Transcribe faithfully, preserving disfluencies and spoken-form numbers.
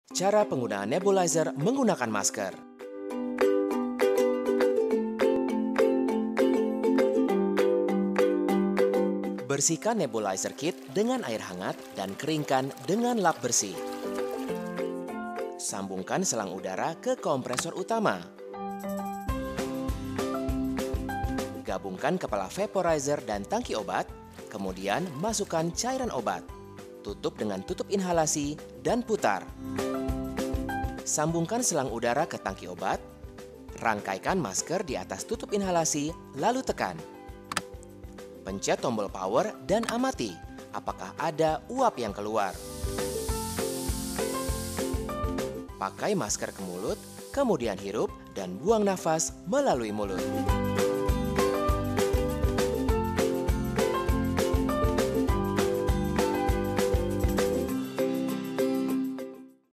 Cara penggunaan nebulizer menggunakan masker. Bersihkan nebulizer kit dengan air hangat dan keringkan dengan lap bersih. Sambungkan selang udara ke kompresor utama. Gabungkan kepala vaporizer dan tangki obat, kemudian masukkan cairan obat. Tutup dengan tutup inhalasi dan putar. Sambungkan selang udara ke tangki obat. Rangkaikan masker di atas tutup inhalasi, lalu tekan. Pencet tombol power dan amati apakah ada uap yang keluar. Pakai masker ke mulut, kemudian hirup dan buang nafas melalui mulut.